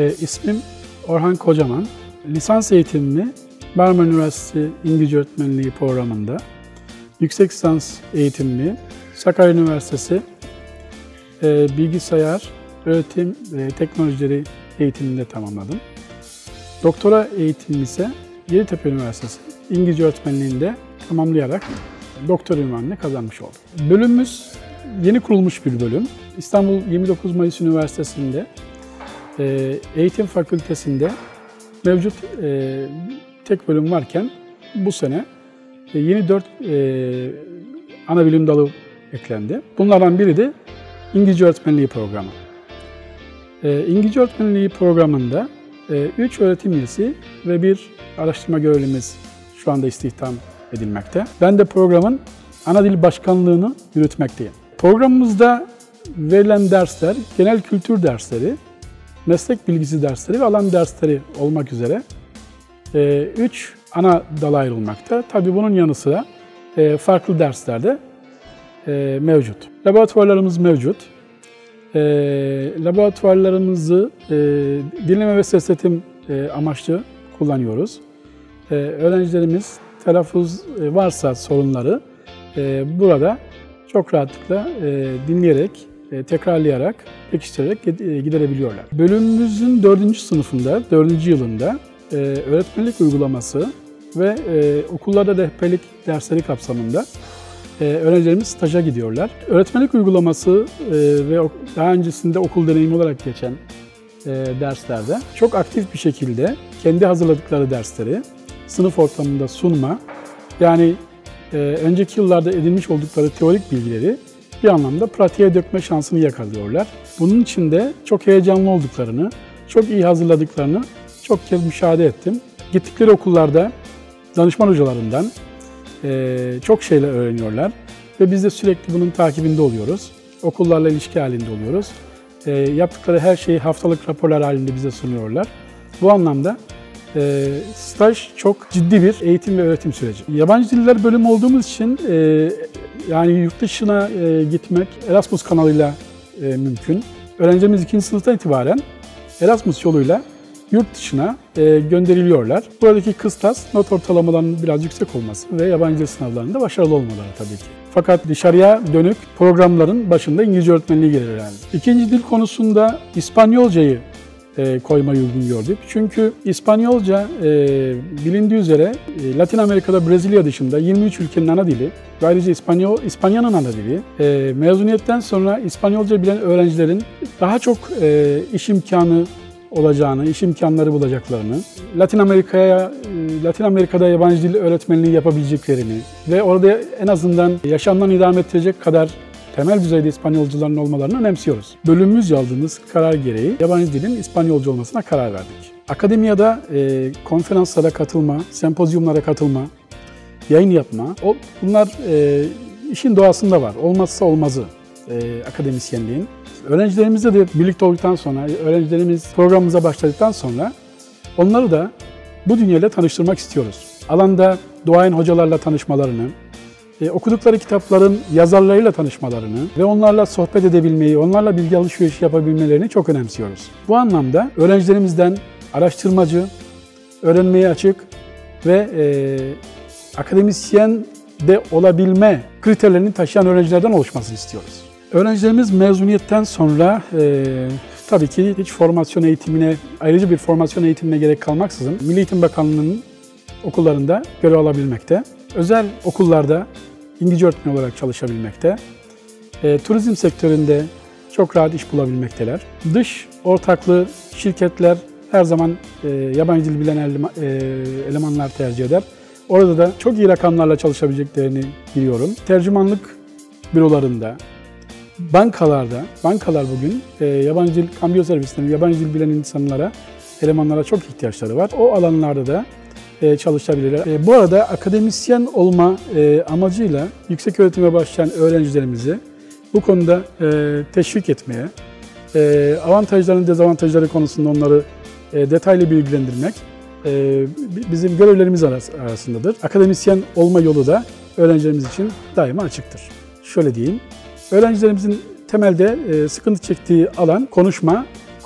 İsmim Orhan Kocaman. Lisans eğitimimi Marmara Üniversitesi İngilizce Öğretmenliği programında, yüksek lisans eğitimimi Sakarya Üniversitesi Bilgisayar Öğretim ve Teknolojileri eğitiminde tamamladım. Doktora eğitimimi ise Yeditepe Üniversitesi İngilizce Öğretmenliğinde tamamlayarak doktor ünvanını kazanmış oldum. Bölümümüz yeni kurulmuş bir bölüm. İstanbul 29 Mayıs Üniversitesi'nde Eğitim Fakültesi'nde mevcut tek bölüm varken bu sene yeni 4 ana bilim dalı eklendi. Bunlardan biri de İngilizce Öğretmenliği programı. İngilizce Öğretmenliği programında 3 öğretim üyesi ve 1 araştırma görevlimiz şu anda istihdam edilmekte. Ben de programın ana dil başkanlığını yürütmekteyim. Programımızda verilen dersler, genel kültür dersleri, meslek bilgisi dersleri ve alan dersleri olmak üzere 3 ana dala ayrılmakta. Tabii bunun yanı sıra farklı dersler de mevcut. Laboratuvarlarımız mevcut. Laboratuvarlarımızı dinleme ve ses üretim amaçlı kullanıyoruz. Öğrencilerimiz telaffuz varsa sorunları burada çok rahatlıkla dinleyerek, tekrarlayarak, pekiştirerek giderebiliyorlar. Bölümümüzün 4. sınıfında, 4. yılında öğretmenlik uygulaması ve okullarda rehberlik dersleri kapsamında öğrencilerimiz staja gidiyorlar. Öğretmenlik uygulaması ve daha öncesinde okul deneyimi olarak geçen derslerde çok aktif bir şekilde kendi hazırladıkları dersleri sınıf ortamında sunma, yani önceki yıllarda edinmiş oldukları teorik bilgileri bir anlamda pratiğe dökme şansını yakalıyorlar. Bunun için de çok heyecanlı olduklarını, çok iyi hazırladıklarını çok kez müşahede ettim. Gittikleri okullarda danışman hocalarından çok şeyler öğreniyorlar ve biz de sürekli bunun takibinde oluyoruz. Okullarla ilişki halinde oluyoruz. Yaptıkları her şeyi haftalık raporlar halinde bize sunuyorlar. Bu anlamda staj çok ciddi bir eğitim ve öğretim süreci. Yabancı diller bölümü olduğumuz için yani yurt dışına gitmek Erasmus kanalıyla mümkün. Öğrencilerimiz 2. sınıftan itibaren Erasmus yoluyla yurt dışına gönderiliyorlar. Buradaki kıstas not ortalamalarının biraz yüksek olması ve yabancı dil sınavlarında başarılı olmaları tabii ki. Fakat dışarıya dönük programların başında İngilizce öğretmenliği gelir yani. İkinci dil konusunda İspanyolcayı koymayı uygun gördük. Çünkü İspanyolca bilindiği üzere Latin Amerika'da Brezilya dışında 23 ülkenin ana dili ve ayrıca İspanya'nın ana dili. Mezuniyetten sonra İspanyolca bilen öğrencilerin daha çok iş imkanı olacağını, iş imkanları bulacaklarını, Latin Amerika'da yabancı dil öğretmenliği yapabileceklerini ve orada en azından yaşamdan idame ettirecek kadar temel düzeyde İspanyolcuların olmalarını önemsiyoruz. Bölümümüzce aldığımız karar gereği yabancı dilin İspanyolca olmasına karar verdik. Akademiyada konferanslara katılma, sempozyumlara katılma, yayın yapma, bunlar işin doğasında var. Olmazsa olmazı akademisyenliğin. Öğrencilerimizle de birlikte olduktan sonra, öğrencilerimiz programımıza başladıktan sonra onları da bu dünyayla tanıştırmak istiyoruz. Alanda duayen hocalarla tanışmalarını, okudukları kitapların yazarlarıyla tanışmalarını ve onlarla sohbet edebilmeyi, onlarla bilgi alışverişi yapabilmelerini çok önemsiyoruz. Bu anlamda öğrencilerimizden araştırmacı, öğrenmeye açık ve akademisyen de olabilme kriterlerini taşıyan öğrencilerden oluşmasını istiyoruz. Öğrencilerimiz mezuniyetten sonra tabii ki hiç formasyon eğitimine, ayrıca bir formasyon eğitimine gerek kalmaksızın Milli Eğitim Bakanlığı'nın okullarında görev alabilmekte. Özel okullarda İngilizce öğretmen olarak çalışabilmekte. Turizm sektöründe çok rahat iş bulabilmekteler. Dış ortaklı şirketler her zaman yabancı dil bilen elemanlar tercih eder. Orada da çok iyi rakamlarla çalışabileceklerini biliyorum. Tercümanlık bürolarında, bankalar bugün yabancı dil, kambiyo servislerinde yabancı dil bilen insanlara, elemanlara çok ihtiyaçları var. O alanlarda da çalışabilirler. Bu arada akademisyen olma amacıyla yüksek öğretime başlayan öğrencilerimizi bu konuda teşvik etmeye, avantajların dezavantajları konusunda onları detaylı bilgilendirmek bizim görevlerimiz arasındadır. Akademisyen olma yolu da öğrencilerimiz için daima açıktır. Şöyle diyeyim, öğrencilerimizin temelde sıkıntı çektiği alan konuşma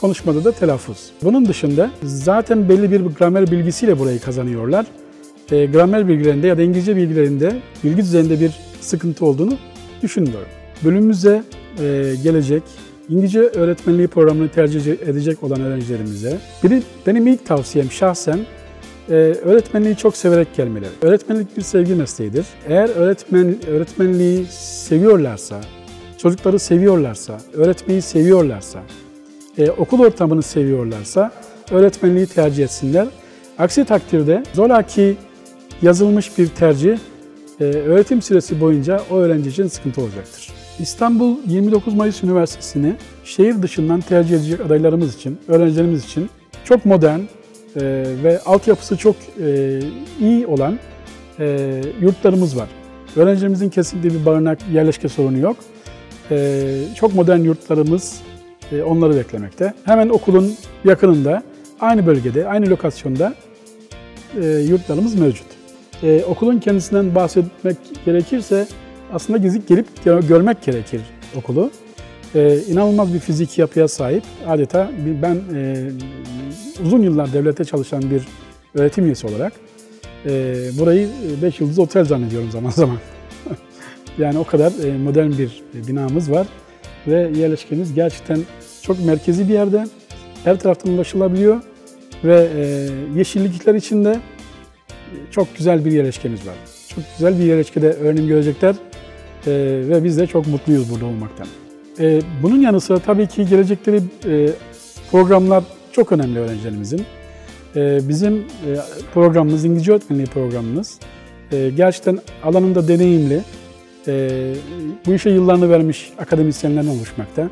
konuşmada da telaffuz. Bunun dışında zaten belli bir gramer bilgisiyle burayı kazanıyorlar. Gramer bilgilerinde ya da İngilizce bilgilerinde, bilgi düzeyinde bir sıkıntı olduğunu düşünmüyorum. Bölümümüze gelecek, İngilizce öğretmenliği programını tercih edecek olan öğrencilerimize benim ilk tavsiyem şahsen öğretmenliği çok severek gelmeleri. Öğretmenlik bir sevgi mesleğidir. Eğer öğretmenliği seviyorlarsa, çocukları seviyorlarsa, öğretmeyi seviyorlarsa, okul ortamını seviyorlarsa öğretmenliği tercih etsinler. Aksi takdirde zoraki yazılmış bir tercih öğretim süresi boyunca o öğrenci için sıkıntı olacaktır. İstanbul 29 Mayıs Üniversitesi'ni şehir dışından tercih edecek adaylarımız için, öğrencilerimiz için çok modern ve altyapısı çok iyi olan yurtlarımız var. Öğrencilerimizin kesinlikle bir barınak, yerleşke sorunu yok. Çok modern yurtlarımız onları beklemekte. Hemen okulun yakınında, aynı bölgede, aynı lokasyonda yurtlarımız mevcut. Okulun kendisinden bahsetmek gerekirse aslında gelip görmek gerekir okulu. İnanılmaz bir fiziki yapıya sahip. Adeta ben uzun yıllar devlette çalışan bir öğretim üyesi olarak burayı 5 yıldız otel zannediyorum zaman zaman. Yani o kadar modern bir binamız var ve yerleşkemiz gerçekten çok merkezi bir yerde. Her taraftan ulaşılabiliyor ve yeşillikler içinde çok güzel bir yerleşkemiz var. Çok güzel bir yerleşkede öğrenim görecekler ve biz de çok mutluyuz burada olmaktan. Bunun yanı sıra tabii ki gelecekleri programlar çok önemli öğrencilerimizin. Bizim programımız, İngilizce öğretmenliği programımız gerçekten alanında deneyimli, bu işe yıllarını vermiş akademisyenlerden oluşmakta.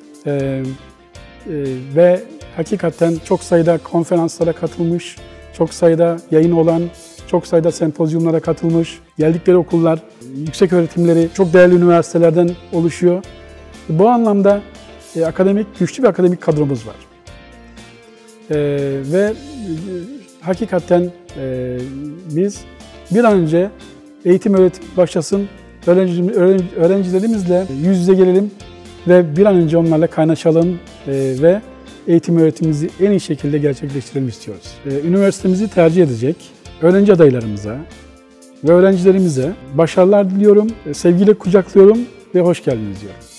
Ve hakikaten çok sayıda konferanslara katılmış, çok sayıda yayın olan, çok sayıda sempozyumlara katılmış, geldikleri okullar, yüksek öğretimleri çok değerli üniversitelerden oluşuyor. Bu anlamda güçlü bir akademik kadromuz var. Ve hakikaten biz bir an önce eğitim öğretim başlasın, öğrencilerimizle yüz yüze gelelim ve bir an önce onlarla kaynaşalım ve eğitim öğretimimizi en iyi şekilde gerçekleştirelim istiyoruz. Üniversitemizi tercih edecek öğrenci adaylarımıza ve öğrencilerimize başarılar diliyorum, sevgiyle kucaklıyorum ve hoş geldiniz diyorum.